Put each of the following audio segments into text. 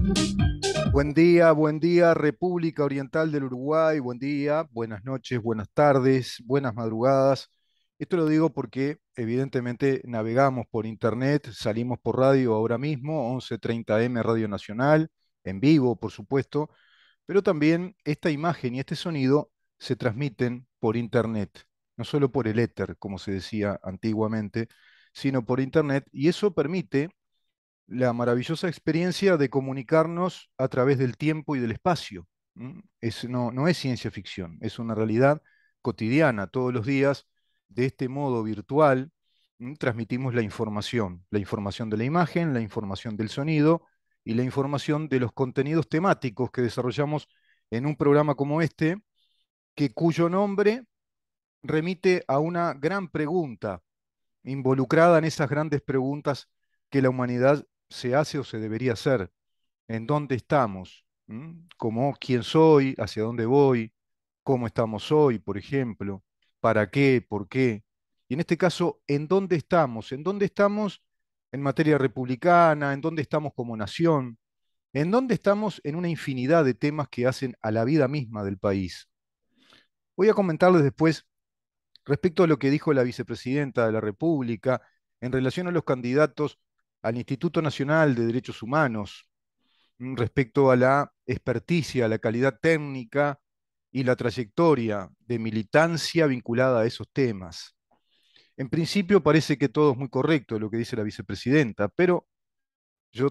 Buen día, República Oriental del Uruguay, buen día, buenas noches, buenas tardes, buenas madrugadas. Esto lo digo porque evidentemente navegamos por internet, salimos por radio ahora mismo, 11:30 M Radio Nacional, en vivo, por supuesto, pero también esta imagen y este sonido se transmiten por internet, no solo por el éter, como se decía antiguamente, sino por internet, y eso permite la maravillosa experiencia de comunicarnos a través del tiempo y del espacio. No es ciencia ficción, es una realidad cotidiana. Todos los días, de este modo virtual, transmitimos la información de la imagen, la información del sonido y la información de los contenidos temáticos que desarrollamos en un programa como este, cuyo nombre remite a una gran pregunta involucrada en esas grandes preguntas que la humanidad se hace o se debería hacer. ¿En dónde estamos? Como quién soy, hacia dónde voy, cómo estamos hoy, por ejemplo, para qué, por qué. Y en este caso, ¿en dónde estamos? ¿En dónde estamos en materia republicana? ¿En dónde estamos como nación? ¿En dónde estamos en una infinidad de temas que hacen a la vida misma del país? Voy a comentarles después respecto a lo que dijo la vicepresidenta de la República en relación a los candidatos al Instituto Nacional de Derechos Humanos, respecto a la experticia, la calidad técnica y la trayectoria de militancia vinculada a esos temas. En principio parece que todo es muy correcto lo que dice la vicepresidenta, pero yo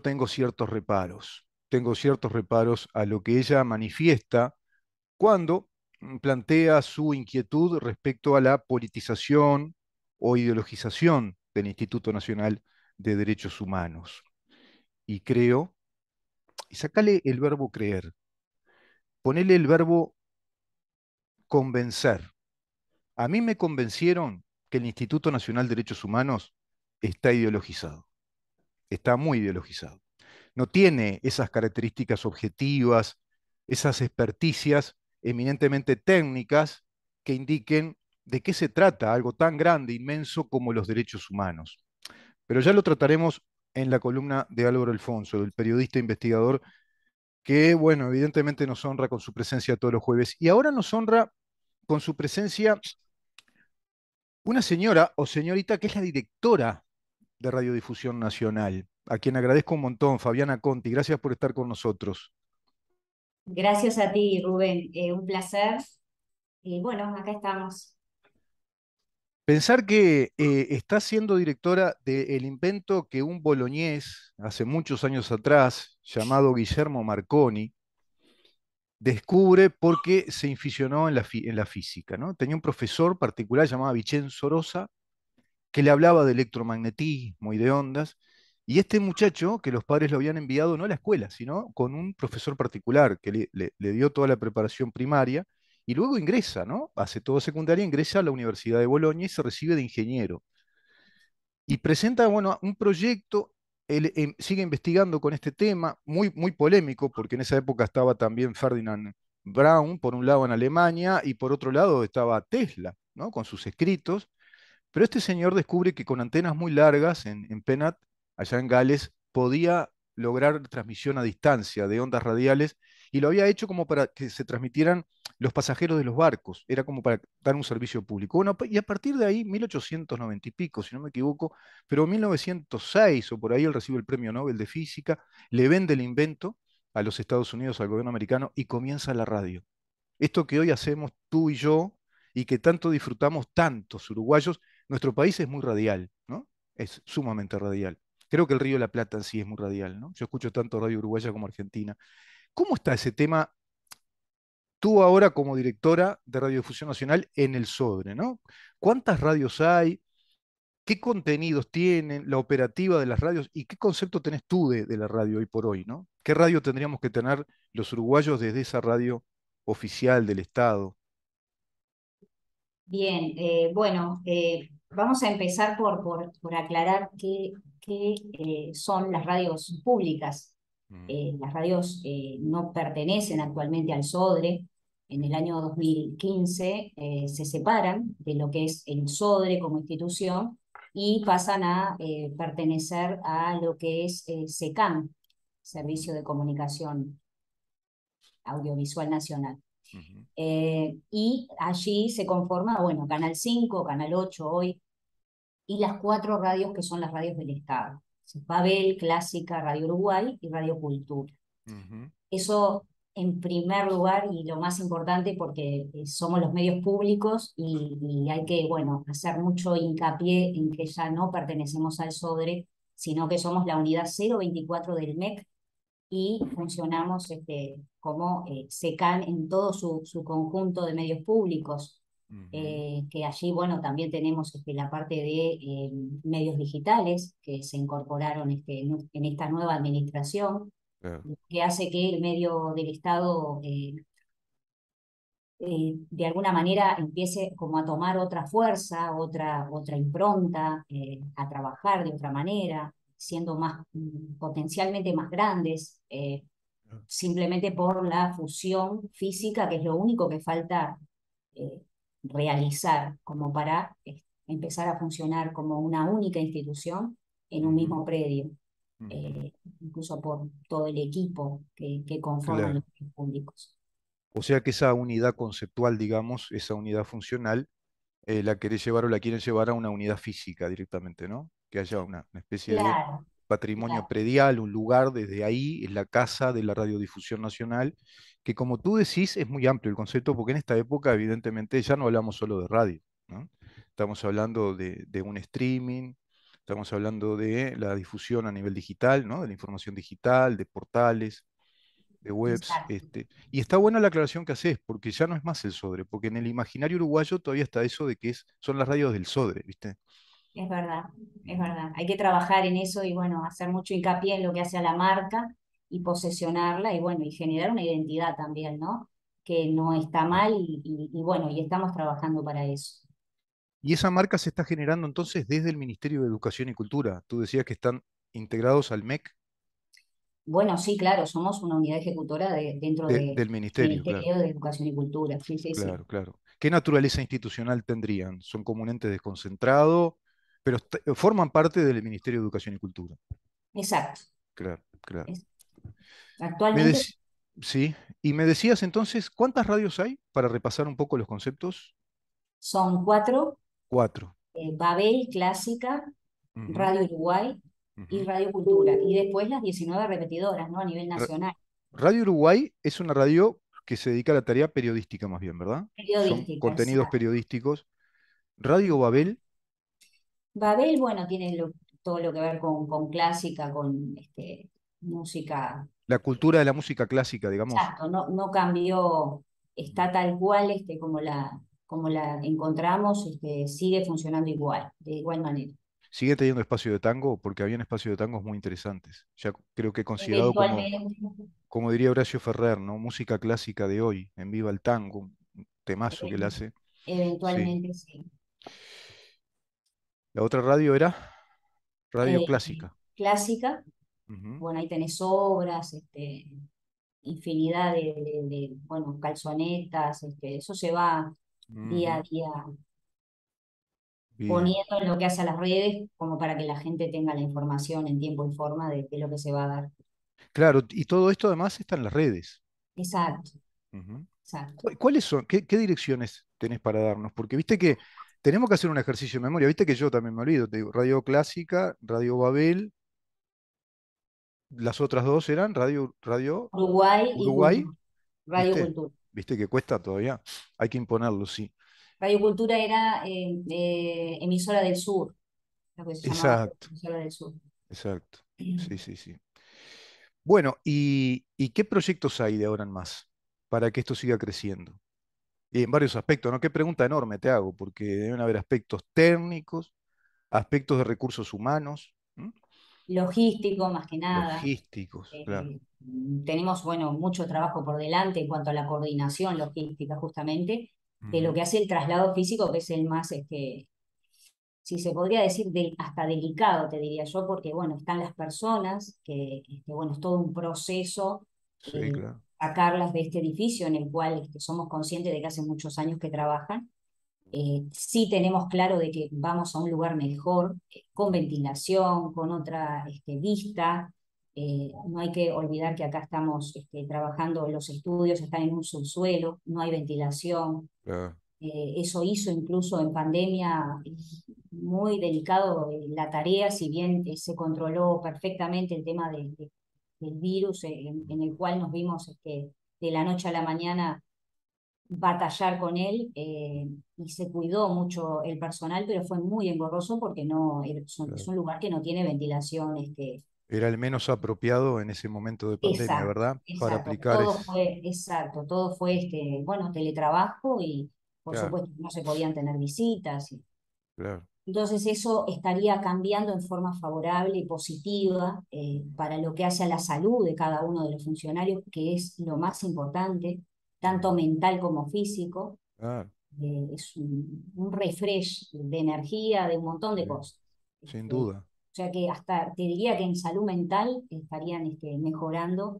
tengo ciertos reparos a lo que ella manifiesta cuando plantea su inquietud respecto a la politización o ideologización del Instituto Nacional de Derechos Humanos. Y creo, y sacale el verbo creer, ponele el verbo convencer. A mí me convencieron que el Instituto Nacional de Derechos Humanos está ideologizado, está muy ideologizado. No tiene esas características objetivas, esas experticias eminentemente técnicas que indiquen de qué se trata algo tan grande, inmenso como los derechos humanos. Pero ya lo trataremos en la columna de Álvaro Alfonso, del periodista investigador, que, bueno, evidentemente nos honra con su presencia todos los jueves. Y ahora nos honra con su presencia una señora o señorita que es la directora de Radiodifusión Nacional, a quien agradezco un montón, Fabiana Conti. Gracias por estar con nosotros. Gracias a ti, Rubén. Un placer. Y bueno, acá estamos. Pensar que está siendo directora del invento que un boloñés, hace muchos años atrás, llamado Guillermo Marconi, descubre porque se inficionó en la física, ¿no? Tenía un profesor particular llamado Vincenzo Rosa, que le hablaba de electromagnetismo y de ondas, y este muchacho, que los padres lo habían enviado no a la escuela, sino con un profesor particular que le dio toda la preparación primaria, y luego ingresa, ¿no? Hace todo secundaria, ingresa a la Universidad de Bolonia y se recibe de ingeniero. Y presenta, bueno, un proyecto, él sigue investigando con este tema, muy, muy polémico, porque en esa época estaba también Ferdinand Braun, por un lado en Alemania, y por otro lado estaba Tesla, ¿no? Con sus escritos, pero este señor descubre que con antenas muy largas en Penat, allá en Gales, podía lograr transmisión a distancia de ondas radiales y lo había hecho como para que se transmitieran los pasajeros de los barcos, era como para dar un servicio público. Bueno, y a partir de ahí, 1890 y pico, si no me equivoco, pero en 1906 o por ahí él recibe el Premio Nobel de Física, le vende el invento a los Estados Unidos, al gobierno americano, y comienza la radio. Esto que hoy hacemos tú y yo y que tanto disfrutamos tantos uruguayos, nuestro país es muy radial, ¿no? Es sumamente radial. Creo que el Río de la Plata en sí es muy radial, ¿no? Yo escucho tanto radio uruguaya como argentina. ¿Cómo está ese tema tú ahora como directora de Radiodifusión Nacional en el Sodre, ¿no? ¿Cuántas radios hay? ¿Qué contenidos tienen? La operativa de las radios y qué concepto tenés tú de la radio hoy por hoy, ¿no? ¿Qué radio tendríamos que tener los uruguayos desde esa radio oficial del Estado? Bien, bueno, vamos a empezar por aclarar qué son las radios públicas. Mm. Las radios no pertenecen actualmente al SODRE. En el año 2015 se separan de lo que es el SODRE como institución y pasan a pertenecer a lo que es SECAM. Servicio de Comunicación Audiovisual Nacional. Ujú, Y allí se conforma, bueno, Canal 5, Canal 8 hoy, y las cuatro radios que son las radios del Estado. Babel, Clásica, Radio Uruguay y Radio Cultura. ujú, Eso en primer lugar y lo más importante porque somos los medios públicos y hay que, bueno, hacer mucho hincapié en que ya no pertenecemos al SODRE, sino que somos la unidad 024 del MEC y funcionamos como SECAN en todo su conjunto de medios públicos. ujú, Que allí, bueno, también tenemos la parte de medios digitales que se incorporaron en esta nueva administración, claro, que hace que el medio del Estado de alguna manera empiece como a tomar otra fuerza, otra impronta, a trabajar de otra manera, siendo más potencialmente más grandes, simplemente por la fusión física, que es lo único que falta eh, realizar como para empezar a funcionar como una única institución en un ujú, mismo predio, ujú, eh, incluso por todo el equipo que conforman claro. los medios públicos. O sea que esa unidad conceptual, digamos, esa unidad funcional, la querés llevar o la quieren llevar a una unidad física directamente, ¿no? Que haya una especie de Claro, patrimonio claro, predial, un lugar desde ahí, es la casa de la radiodifusión nacional, que como tú decís es muy amplio el concepto, porque en esta época evidentemente ya no hablamos solo de radio, ¿no? Estamos hablando de un streaming, estamos hablando de la difusión a nivel digital, ¿no? De la información digital, de portales, de webs. exacto. Y está buena la aclaración que haces, porque ya no es más el Sodre, porque en el imaginario uruguayo todavía está eso de que son las radios del Sodre, ¿viste? Es verdad, es Ujú. verdad. Hay que trabajar en eso y bueno, hacer mucho hincapié en lo que hace a la marca y posesionarla y bueno, y generar una identidad también, ¿no? Que no está Claro. mal y bueno, y estamos trabajando para eso. Y esa marca se está generando entonces desde el Ministerio de Educación y Cultura. Tú decías que están integrados al MEC Bueno, sí, claro, somos una unidad ejecutora dentro del del Ministerio, claro, Ministerio de Educación y Cultura. Sí, sí, sí. claro, claro. ¿Qué naturaleza institucional tendrían? Son como un ente desconcentrado, pero forman parte del Ministerio de Educación y Cultura. Exacto. Claro, claro. Es- Me Actualmente dec- sí, y me decías entonces, ¿cuántas radios hay para repasar un poco los conceptos? son cuatro: Cuatro. Babel, Clásica, Ujú, Radio Uruguay y ujú. Radio Cultura. Y después las 19 repetidoras, ¿no? A nivel Ra- nacional. Radio Uruguay es una radio que se dedica a la tarea periodística más bien, ¿verdad? Son Periodística, contenidos exacto. periodísticos. Radio Babel, Babel, bueno, tiene todo lo que ver con clásica, con música. la cultura de la música clásica, digamos, Exacto, no, no cambió, está tal cual como la encontramos, sigue funcionando igual, de igual manera. sigue teniendo espacio de tango porque habían espacios de tangos muy interesantes. Ya creo que considerado como, Eventualmente, como diría Horacio Ferrer, ¿no? Música clásica de hoy, en Viva el Tango, un temazo que él even- hace. Sí. eventualmente sí. La otra radio era Radio Eh, Clásica. Clásica, Ujú. bueno, ahí tenés obras, infinidad bueno, calzonetas, eso se va día a Ujú. día Bien. poniendo en lo que hace a las redes como para que la gente tenga la información en tiempo y forma de lo que se va a dar. Claro, y todo esto además está en las redes. Exacto, Ujú. exacto. ¿Cuáles son? ¿Qué direcciones tenés para darnos? Porque viste que tenemos que hacer un ejercicio de memoria. Viste que yo también me olvido. Te digo, Radio Clásica, Radio Babel, las otras dos eran Radio Uruguay y Uruguay, Cultura, Radio ¿viste? Cultura. ¿Viste que cuesta todavía? Hay que imponerlo, sí. Radio Cultura era emisora del sur, lo que se llamaba Exacto, emisora del sur. exacto. Sí, sí, sí. Bueno, ¿y qué proyectos hay de ahora en más para que esto siga creciendo? Y en varios aspectos, ¿no? Qué pregunta enorme te hago, porque deben haber aspectos técnicos, aspectos de recursos humanos, ¿m? Logístico, más que nada. Logísticos, claro. Tenemos, bueno, mucho trabajo por delante en cuanto a la coordinación logística, justamente, de lo Ujú, que hace el traslado físico, que es el más, si se podría decir, hasta delicado, te diría yo, porque, bueno, están las personas, que, bueno, es todo un proceso sí, claro. sacarlas de este edificio en el cual somos conscientes de que hace muchos años que trabajan. Sí tenemos claro de que vamos a un lugar mejor, con ventilación, con otra vista, No hay que olvidar que acá estamos trabajando, los estudios están en un subsuelo, no hay ventilación. Claro, Eso hizo incluso en pandemia muy delicado la tarea, si bien se controló perfectamente el tema del virus, en el cual nos vimos de la noche a la mañana batallar con él, y se cuidó mucho el personal, pero fue muy engorroso porque no, es claro. un lugar que no tiene ventilación. Era el menos apropiado en ese momento de pandemia, Exacto, ¿verdad? Para exacto. aplicar Todo es, fue, exacto, todo fue bueno, teletrabajo y por claro, supuesto no se podían tener visitas. claro, Entonces eso estaría cambiando en forma favorable y positiva, para lo que hace a la salud de cada uno de los funcionarios, que es lo más importante, tanto mm, mental como físico. claro, Es un refresh de energía, de un montón de sí, cosas. sin O duda. sea que hasta te diría que en salud mental estarían mejorando,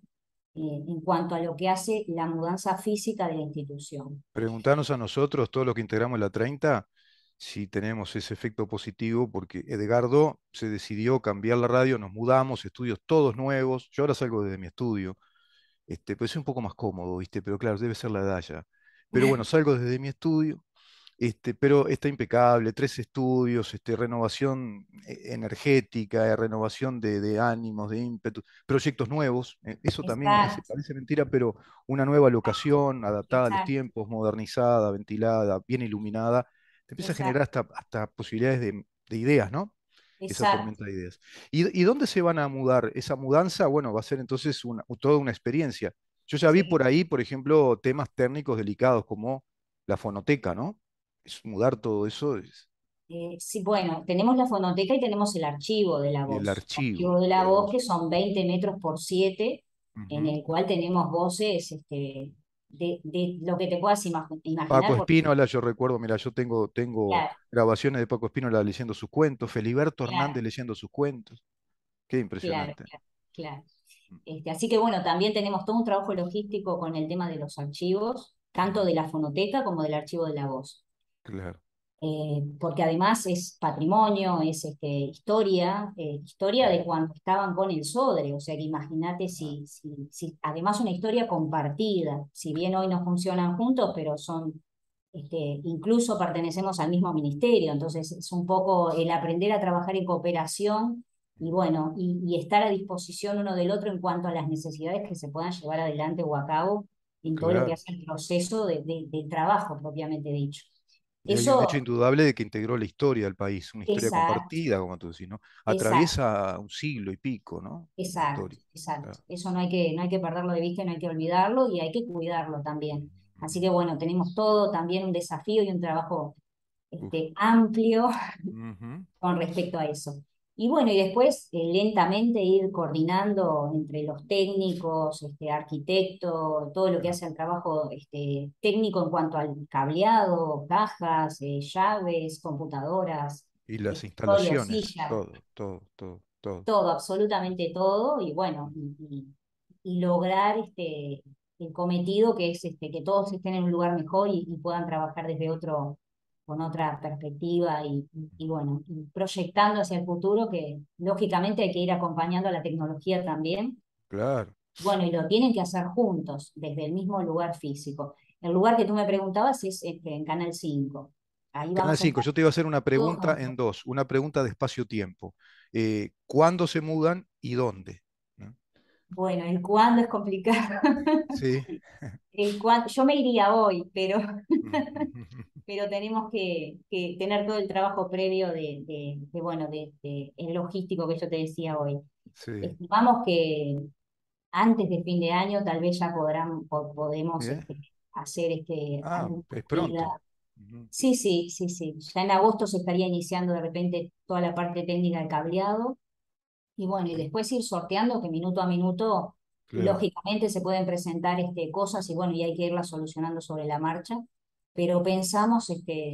en cuanto a lo que hace la mudanza física de la institución. Preguntarnos a nosotros, todos los que integramos la 30, si tenemos ese efecto positivo, porque Edgardo se decidió cambiar la radio, nos mudamos, estudios todos nuevos. Yo ahora salgo desde mi estudio, pues es un poco más cómodo, ¿viste? Pero claro, debe ser la edad ya. Pero bueno, salgo desde mi estudio. Pero está impecable, 3 estudios, renovación energética, renovación de ánimos, de ímpetu, proyectos nuevos. Eso también Exacto, parece mentira, pero una nueva locación adaptada a los exacto, tiempos, modernizada, ventilada, bien iluminada, te empieza a generar exacto, hasta posibilidades de ideas, ¿no? Esa exacto. tormenta de ideas. ¿Y dónde se van a mudar? Esa mudanza, bueno, va a ser entonces toda una experiencia. Yo ya vi Sí. por ahí, por ejemplo, temas técnicos delicados como la fonoteca, ¿no? Mudar todo eso Sí, bueno, tenemos la fonoteca y tenemos el archivo de la y el voz. El archivo archivo de la de voz, que voz. son 20 metros por 7, en Ujú. el cual tenemos voces de lo que te puedas Paco imaginar, porque Espínola, yo recuerdo, mira, yo tengo claro, grabaciones de Paco Espínola leyendo sus cuentos, Feliberto claro, Hernández leyendo sus cuentos. Qué claro, impresionante. claro, claro. Así que bueno, también tenemos todo un trabajo logístico con el tema de los archivos, tanto Mm, de la fonoteca como del archivo de la voz. claro, Porque además es patrimonio, es historia, historia mm, de cuando estaban con el Sodre. O sea que imagínate ah, si además una historia compartida, si bien hoy no funcionan juntos, pero incluso pertenecemos al mismo ministerio. Entonces es un poco el aprender a trabajar en cooperación y bueno, y estar a disposición uno del otro en cuanto a las necesidades que se puedan llevar adelante o a cabo en todo lo que claro. hace el proceso del trabajo propiamente dicho. Y hay un hecho Eso, indudable de que integró la historia del país, una historia exacto, compartida, como tú decís, ¿no? exacto, Atraviesa un siglo y pico, ¿no? La exacto, historia. exacto. Claro. Eso no hay que perderlo de vista, y no hay que olvidarlo y hay que cuidarlo también. Así que bueno, tenemos todo también un desafío y un trabajo Uf. amplio Ujú. con respecto a eso. Y bueno, y después lentamente ir coordinando entre los técnicos, arquitectos, todo lo que Claro. hace el trabajo técnico en cuanto al cableado, cajas, llaves, computadoras, Y las escritorios, instalaciones, sillas, todo, todo, todo, todo. todo, absolutamente todo, y bueno, y lograr el cometido, que es que todos estén en un lugar mejor y puedan trabajar con otra perspectiva y bueno, y proyectando hacia el futuro, que lógicamente hay que ir acompañando a la tecnología también. Claro. Bueno, y lo tienen que hacer juntos, desde el mismo lugar físico. El lugar que tú me preguntabas es en Canal 5. Ahí Canal vamos a 5, estar yo te iba a hacer una todos pregunta juntos. en dos, una pregunta de espacio-tiempo. ¿Cuándo se mudan y dónde? ¿No? Bueno, el cuándo es complicado. Sí. Yo me iría hoy, pero, Mm. pero tenemos que tener todo el trabajo previo bueno, el logístico que yo te decía hoy. Sí. Estimamos que antes de fin de año tal vez ya podemos Bien. hacer Ah, alguna es movida. pronto. Ujú. Sí, sí, sí, sí. Ya en agosto se estaría iniciando de repente toda la parte técnica del cableado. Y bueno, y después ir sorteando que minuto a minuto, Claro. lógicamente se pueden presentar cosas y bueno, y hay que irlas solucionando sobre la marcha, pero pensamos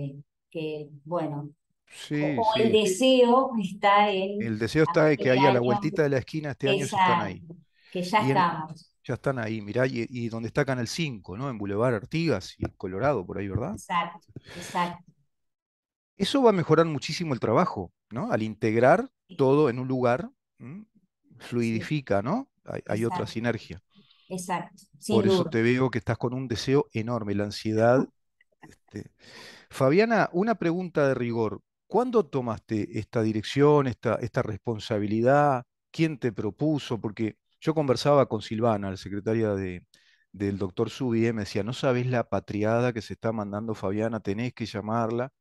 bueno, Sí, o el sí. deseo está en El deseo a está de fin que de ahí a la año, vueltita de la esquina este año ya están ahí. exacto, que ya Y estamos, ya están ahí, mirá, y donde está Canal 5, ¿no? En Boulevard Artigas y Colorado, por ahí, ¿verdad? exacto, exacto. Eso va a mejorar muchísimo el trabajo, ¿no? Al integrar todo en un lugar. ¿M? sí, fluidifica, ¿no? Hay otra exacto, sinergia. exacto, sin Por eso duda. te veo que estás con un deseo enorme, la ansiedad. este. Fabiana, una pregunta de rigor. ¿Cuándo tomaste esta dirección, esta responsabilidad? ¿Quién te propuso? Porque yo conversaba con Silvana, la secretaria del doctor Subi, y me decía, no sabés la patriada que se está mandando Fabiana, tenés que llamarla.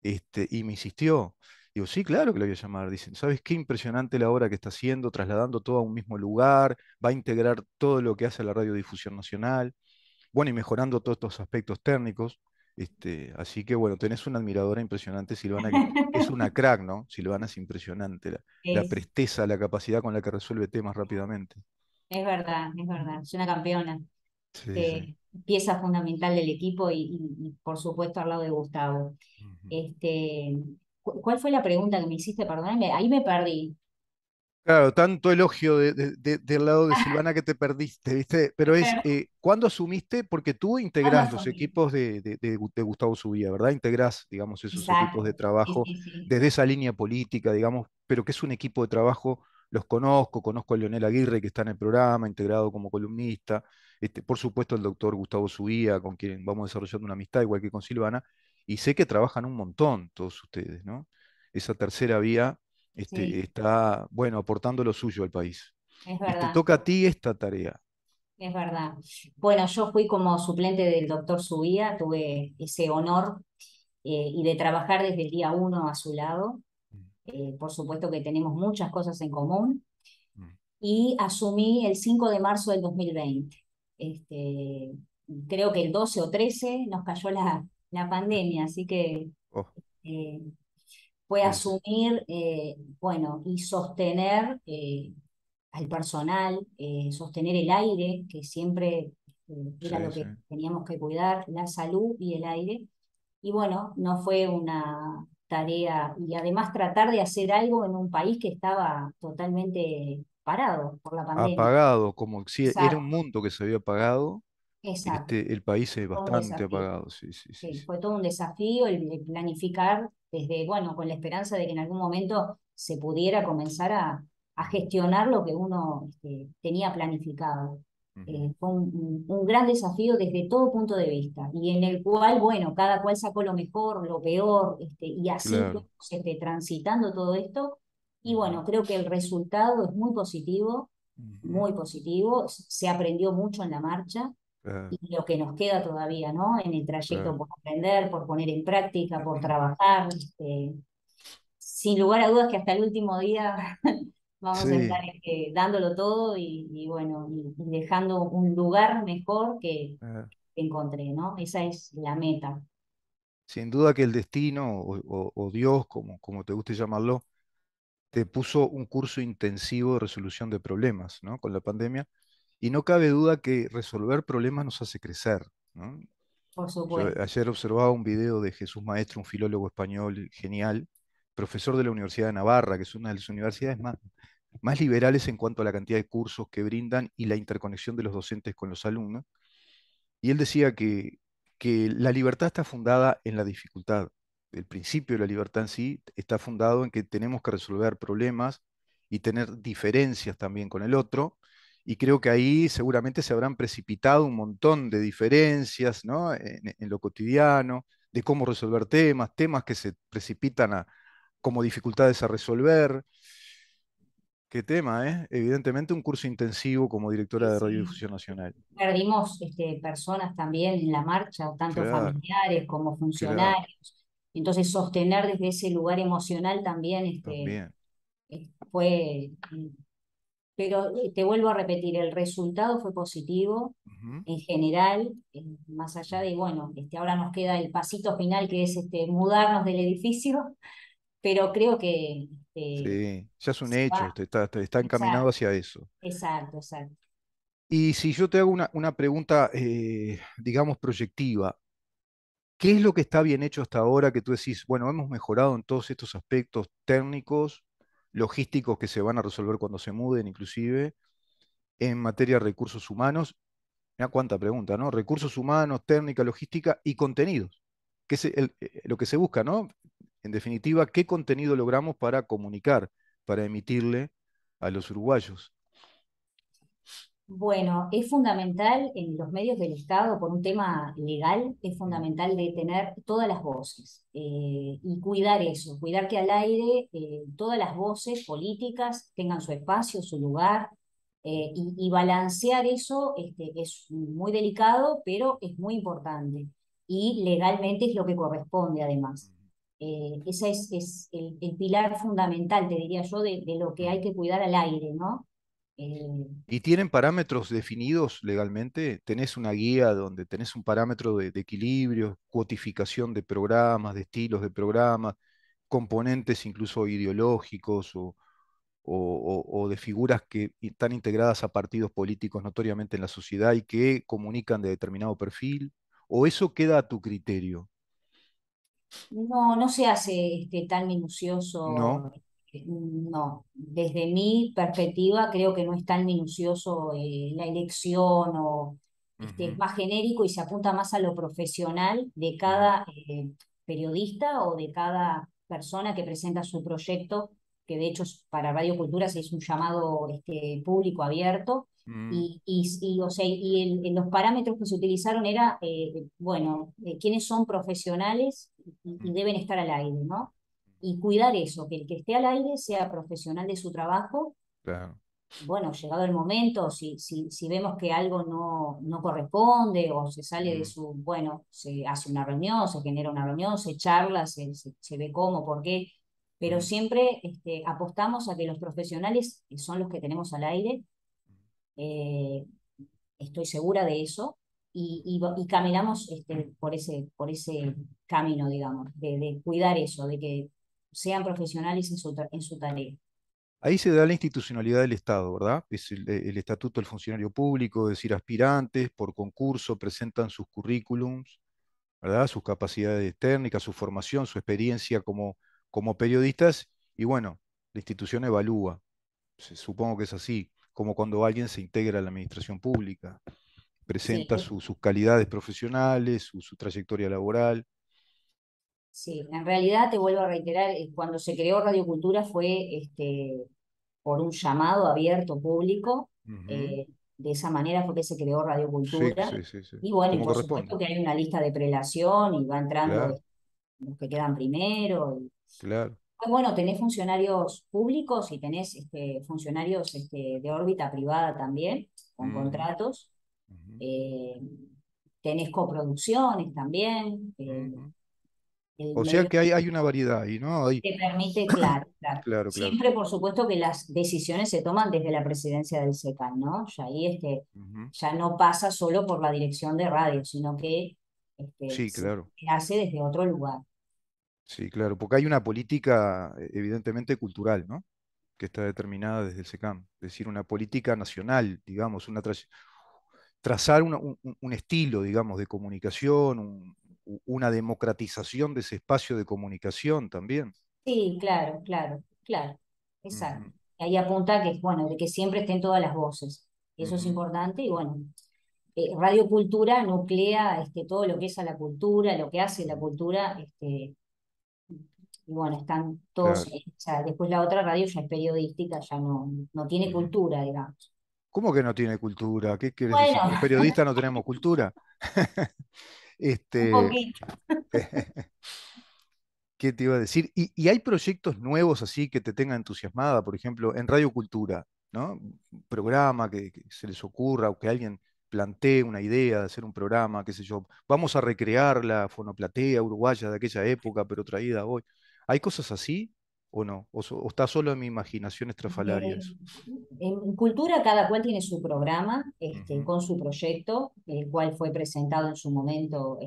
Y me insistió. Digo, sí, claro que lo voy a llamar. Dicen, ¿sabes qué impresionante la obra que está haciendo, trasladando todo a un mismo lugar? Va a integrar todo lo que hace la Radiodifusión Nacional, bueno, y mejorando todos estos aspectos técnicos. Así que bueno, tenés una admiradora impresionante, Silvana, que es una crack, ¿no? Silvana es impresionante, la Es, presteza, la capacidad con la que resuelve temas rápidamente. es verdad, es una campeona, Sí, sí. pieza fundamental del equipo y, por supuesto al lado de Gustavo. Ujú. Este, ¿Cuál fue la pregunta que me hiciste? Perdóname, ahí me perdí. Claro, tanto elogio del lado de Silvana que te perdiste, ¿viste? Pero ¿cuándo asumiste? Porque tú ¿Cuándo integrás los asumí? equipos de Gustavo Subía, ¿verdad? Integrás, digamos, esos equipos de Exacto, sí, trabajo sí, sí. desde esa línea política, digamos, pero que es un equipo de trabajo, los conozco a Leonel Aguirre, que está en el programa, integrado como columnista, por supuesto el doctor Gustavo Subía, con quien vamos desarrollando una amistad, igual que con Silvana, y sé que trabajan un montón todos ustedes, ¿no? Esa tercera vía Sí, está, bueno, aportando lo suyo al país. es Y te verdad, toca a ti esta tarea. es verdad. Bueno, yo fui como suplente del doctor Subía, tuve ese honor y de trabajar desde el día uno a su lado. Mm, Por supuesto que tenemos muchas cosas en común mm. y asumí el 5 de marzo del 2020. Este, Creo que el 12 o 13 nos cayó la pandemia, así que Oh, eh, fue sí, sí, asumir, bueno, y sostener al personal, sostener el aire, que siempre era sí, lo sí. que teníamos que cuidar, la salud y el aire. Y bueno, no fue una tarea, y además tratar de hacer algo en un país que estaba totalmente parado por la pandemia. Apagado, como si era un Exacto, mundo que se había apagado, exacto. el país es Fue un bastante desafío. apagado, sí, sí, sí, Sí, sí. fue todo un desafío el planificar desde, bueno, con la esperanza de que en algún momento se pudiera comenzar a Mm, gestionar lo que uno tenía planificado. ujú. Fue un gran desafío desde todo punto de vista y en el cual, bueno, cada cual sacó lo mejor, lo peor, y así fuimos Claro. transitando todo esto. Y Ujú, bueno, creo que el resultado es ujú, muy positivo, se aprendió mucho en la marcha claro, y lo que nos queda todavía, ¿no? En el trayecto claro. por aprender, por poner en práctica, por trabajar. Sin lugar a dudas que hasta el último día vamos a estar Sí, dándolo todo y bueno, y dejando un lugar mejor que encontré, ¿no? Esa es la meta, sin duda que el destino o Dios, como te guste llamarlo, te puso un curso intensivo de resolución de problemas, ¿no? Con la pandemia. Y no cabe duda que resolver problemas nos hace crecer, ¿no? por Yo supuesto, ayer observaba un video de Jesús Maestro, un filólogo español genial, profesor de la Universidad de Navarra, que es una de las universidades más liberales en cuanto a la cantidad de cursos que brindan y la interconexión de los docentes con los alumnos. Y él decía que la libertad está fundada en la dificultad. El principio de la libertad en sí está fundado en que tenemos que resolver problemas y tener diferencias también con el otro. Y creo que ahí seguramente se habrán precipitado un montón de diferencias, ¿no? En lo cotidiano, de cómo resolver temas que se precipitan como dificultades a resolver. ¿Qué tema, eh? Evidentemente un curso intensivo como sí, directora de sí. Radiodifusión Nacional. Perdimos personas también en la marcha, tanto Claro, familiares como claro, funcionarios. Entonces, sostener desde ese lugar emocional también también. fue, pero te vuelvo a repetir, el resultado fue positivo Ujú. en general, más allá de, bueno, ahora nos queda el pasito final que es mudarnos del edificio, pero creo que Sí, ya es un se hecho, va. está encaminado Exacto, hacia eso. exacto, exacto. Y si yo te hago una pregunta, digamos, proyectiva, ¿qué es lo que está bien hecho hasta ahora que tú decís, bueno, hemos mejorado en todos estos aspectos técnicos, logísticos que se van a resolver cuando se muden, inclusive, en materia de recursos humanos? Mira cuánta pregunta, ¿no? Recursos humanos, técnica, logística y contenidos, que es lo que se busca, ¿no? En definitiva, ¿qué contenido logramos para comunicar, para emitirle a los uruguayos. Bueno, es fundamental en los medios del Estado, por un tema legal, es Mm, fundamental de tener todas las voces y cuidar eso, cuidar que al aire todas las voces políticas tengan su espacio, su lugar y balancear eso es muy delicado, pero es muy importante y legalmente es lo que corresponde además. Ese es el pilar fundamental, te diría yo, de lo que hay mm. que cuidar al aire, ¿no? Eh, ¿Y tienen parámetros definidos legalmente? ¿Tenés una guía donde tenés un parámetro de equilibrio, cuotificación de programas, de estilos de programas, componentes incluso ideológicos o de figuras que están integradas a partidos políticos notoriamente en la sociedad y que comunican de determinado perfil? ¿O eso queda a tu criterio? No, no se hace tan No. minucioso, no. Desde mi perspectiva creo que no es tan minucioso la elección o es Ujú, más genérico y se apunta más a lo profesional de ujú, cada periodista o de cada persona que presenta su proyecto, que de hecho para Radio Cultura se hizo un llamado público abierto mm, o sea, los parámetros que se utilizaron era, bueno, quiénes son profesionales y mm, deben estar al aire, ¿no? Y cuidar eso, que el que esté al aire sea profesional de su trabajo. claro. Bueno, llegado el momento, si vemos que algo no corresponde o se sale de Mm, su, bueno, se hace una reunión, se genera una reunión, se charla, se ve cómo, por qué, pero mm, siempre apostamos a que los profesionales son los que tenemos al aire. eh, Estoy segura de eso, y caminamos por ese camino, digamos, de cuidar eso, de que sean profesionales en su tarea. Ahí se da la institucionalidad del Estado, ¿verdad? Es el estatuto del funcionario público, es decir, aspirantes por concurso presentan sus currículums, ¿verdad? Sus capacidades técnicas, su formación, su experiencia como periodistas, y bueno, la institución evalúa. Supongo que es así, como cuando alguien se integra a la administración pública, Sí, presenta sus calidades profesionales, su trayectoria laboral. sí, en realidad te vuelvo a reiterar, cuando se creó Radio Cultura fue por un llamado abierto público, Ujú. eh, de esa manera fue que se creó Radio Sí, Cultura, sí, sí, sí. y bueno, y Como por corresponde. supuesto que hay una lista de prelación y va entrando Claro, los que quedan primero. claro. Pues bueno, tenés funcionarios públicos y tenés funcionarios de órbita privada también, con Ujú, contratos. ujú, Eh, Tenés coproducciones también. ujú. El O sea medio que hay una variedad ahí, ¿no? te permite, claro, claro. Claro, claro. Siempre, por supuesto, que las decisiones se toman desde la presidencia del SECAN, ¿no? Ya ahí Ujú. ya no pasa solo por la dirección de radio, sino que Sí, se claro. hace desde otro lugar. Sí, claro. Porque hay una política evidentemente cultural, ¿no? Que está determinada desde el SECAM. Es decir, una política nacional, digamos, trazar un estilo, digamos, de comunicación, una democratización de ese espacio de comunicación también. Sí, claro, claro, claro, exacto. Ujú, Ahí apunta que, bueno, de que siempre estén todas las voces. Eso es ujú, importante y bueno, Radio Cultura nuclea todo lo que es a la cultura, lo que hace la ujú. cultura, y bueno, están todos, Claro. o sea, después la otra radio ya es periodística, ya no tiene Ujú. cultura, digamos. ¿Cómo que no tiene cultura? ¿Qué quieres decir? Bueno, ¿Que los periodistas no tenemos cultura? un Este, poquito. ¿Qué te iba a decir? Y hay proyectos nuevos así que te tengan entusiasmada, por ejemplo, en Radio Cultura, ¿no? Un programa que se les ocurra o que alguien plantee una idea de hacer un programa, qué sé yo. Vamos a recrear la fonoplatea uruguaya de aquella época, pero traída hoy. ¿Hay cosas así o no? ¿O está solo en mi imaginación estrafalaria Eh, eso? en cultura cada cual tiene su programa, Ujú. con su proyecto, el cual fue presentado en su momento,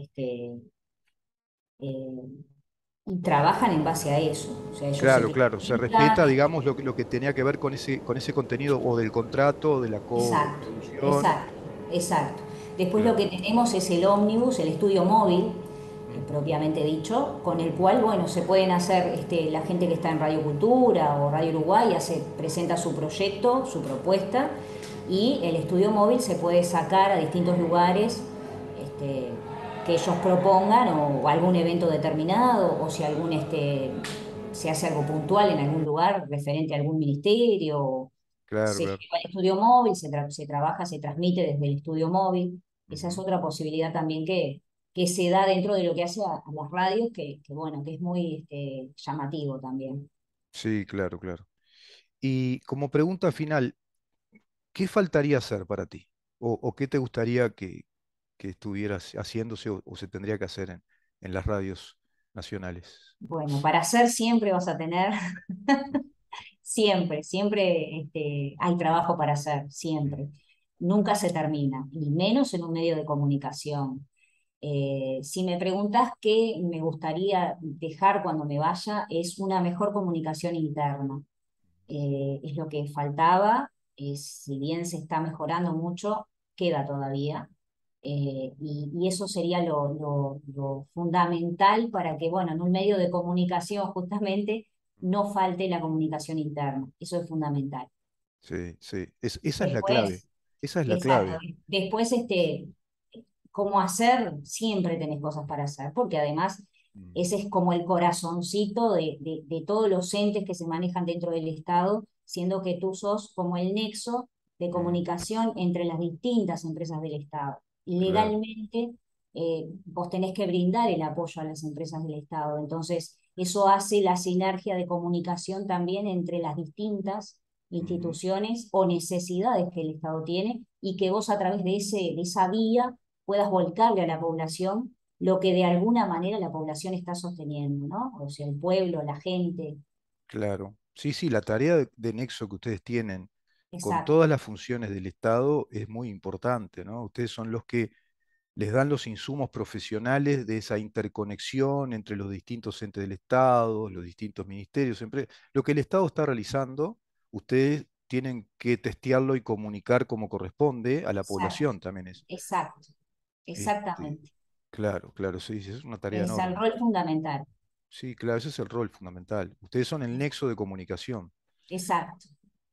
eh, y trabajan en base a eso. O sea, ellos se Claro, tienen claro, se respeta, cuenta. digamos, lo que tenía que ver con ese contenido o del contrato o de la Exacto, coproducción. exacto, exacto. Después lo Claro. que tenemos es el ómnibus, el estudio móvil, Ujú, propiamente dicho, con el cual, bueno, se pueden hacer, la gente que está en Radio Cultura o Radio Uruguay presenta su proyecto, su propuesta, y el estudio móvil se puede sacar a distintos lugares que ellos propongan o algún evento determinado o si se hace algo puntual en algún lugar referente a algún ministerio claro, Se claro. lleva el estudio móvil, se trabaja, se transmite desde el estudio móvil. Esa es Ujú. otra posibilidad también que se da dentro de lo que hace a las radios, bueno, que es muy llamativo también. Sí, claro, claro. Y como pregunta final, ¿qué faltaría hacer para ti? O qué te gustaría que estuvieras haciéndose o se tendría que hacer en las radios nacionales? Bueno, para hacer siempre vas a tener, siempre, siempre hay trabajo para hacer, Mm, siempre. Nunca se termina, y menos en un medio de comunicación. Si me preguntas qué me gustaría dejar cuando me vaya, es una mejor comunicación interna. Es lo que faltaba, si bien se está mejorando mucho, queda todavía. Y eso sería lo fundamental para que, bueno, en un medio de comunicación justamente no falte la comunicación interna. Eso es fundamental. sí, sí. Esa es la clave. Después, Esa es la exacto, clave. después cómo hacer, siempre tenés cosas para hacer, porque además Mm, ese es como el corazoncito de todos los entes que se manejan dentro del Estado, siendo que tú sos como el nexo de mm, comunicación entre las distintas empresas del Estado. claro. Legalmente, vos tenés que brindar el apoyo a las empresas del Estado, entonces eso hace la sinergia de comunicación también entre las distintas Ujú, instituciones o necesidades que el Estado tiene y que vos a través de esa vía puedas volcarle a la población lo que de alguna manera la población está sosteniendo, ¿no? O sea, el pueblo, la gente. claro. Sí, sí, la tarea de nexo que ustedes tienen con Exacto, todas las funciones del Estado es muy importante, ¿no? Ustedes son los que les dan los insumos profesionales de esa interconexión entre los distintos entes del Estado, los distintos ministerios, siempre lo que el Estado está realizando, ustedes tienen que testearlo y comunicar como corresponde a la exacto, población también es. exacto, Este, exactamente. claro, claro, sí, sí, es una tarea Es el enorme. rol fundamental. Sí, claro, ese es el rol fundamental. Ustedes son el nexo de comunicación. Exacto.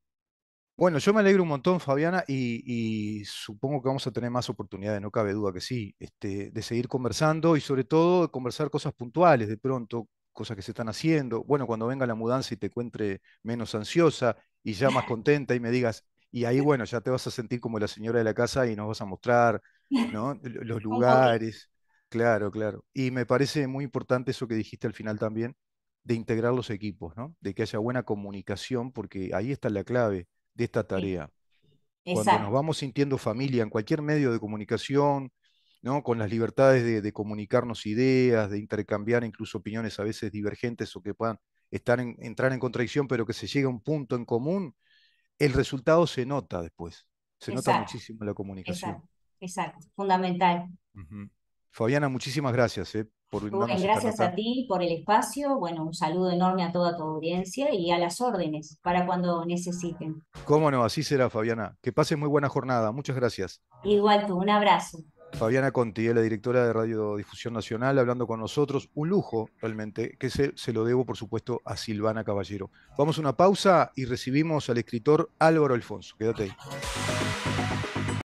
Bueno, yo me alegro un montón, Fabiana, y supongo que vamos a tener más oportunidades, no cabe duda que sí, de seguir conversando y sobre todo de conversar cosas puntuales de pronto, cosas que se están haciendo. Bueno, cuando venga la mudanza y te encuentre menos ansiosa y ya más contenta y me digas, y ahí bueno, ya te vas a sentir como la señora de la casa y nos vas a mostrar, ¿no? Los Un poquito. lugares. Claro, claro. Y me parece muy importante eso que dijiste al final también, de integrar los equipos, ¿no? De que haya buena comunicación, porque ahí está la clave de esta Sí, tarea. Cuando nos exacto, vamos sintiendo familia en cualquier medio de comunicación, ¿no? Con las libertades de comunicarnos ideas, de intercambiar incluso opiniones a veces divergentes o que puedan entrar en contradicción, pero que se llegue a un punto en común, el resultado se nota después. Se nota exacto, muchísimo la comunicación. exacto, exacto. Fundamental. Ujú. Fabiana, muchísimas gracias, por Rubén, brindarnos esta gracias a nota. ti por el espacio. Bueno, un saludo enorme a toda tu audiencia y a las órdenes para cuando necesiten. Cómo no, así será, Fabiana. Que pases muy buena jornada. Muchas gracias. Igual tú, un abrazo. Fabiana Conti, la directora de Radiodifusión Nacional, hablando con nosotros. Un lujo, realmente, que se lo debo, por supuesto, a Silvana Caballero. Vamos a una pausa y recibimos al escritor Álvaro Alfonso. Quédate ahí.